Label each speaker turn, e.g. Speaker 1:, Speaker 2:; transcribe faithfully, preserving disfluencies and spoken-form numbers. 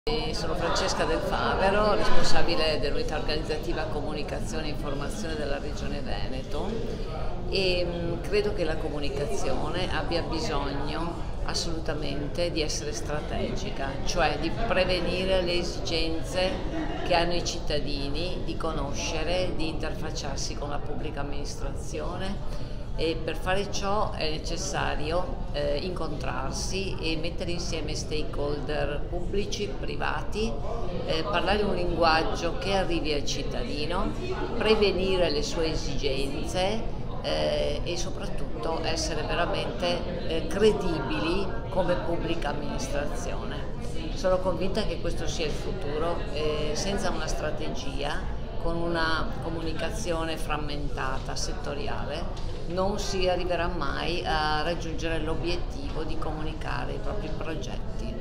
Speaker 1: Sono Francesca Del Favero, responsabile dell'unità organizzativa comunicazione e informazione della Regione Veneto e credo che la comunicazione abbia bisogno assolutamente di essere strategica, cioè di prevenire le esigenze che hanno i cittadini di conoscere, di interfacciarsi con la pubblica amministrazione. E per fare ciò è necessario eh, incontrarsi e mettere insieme stakeholder pubblici, privati, eh, parlare un linguaggio che arrivi al cittadino, prevenire le sue esigenze eh, e soprattutto essere veramente eh, credibili come pubblica amministrazione. Sono convinta che questo sia il futuro, eh, senza una strategia, con una comunicazione frammentata, settoriale, non si arriverà mai a raggiungere l'obiettivo di comunicare i propri progetti.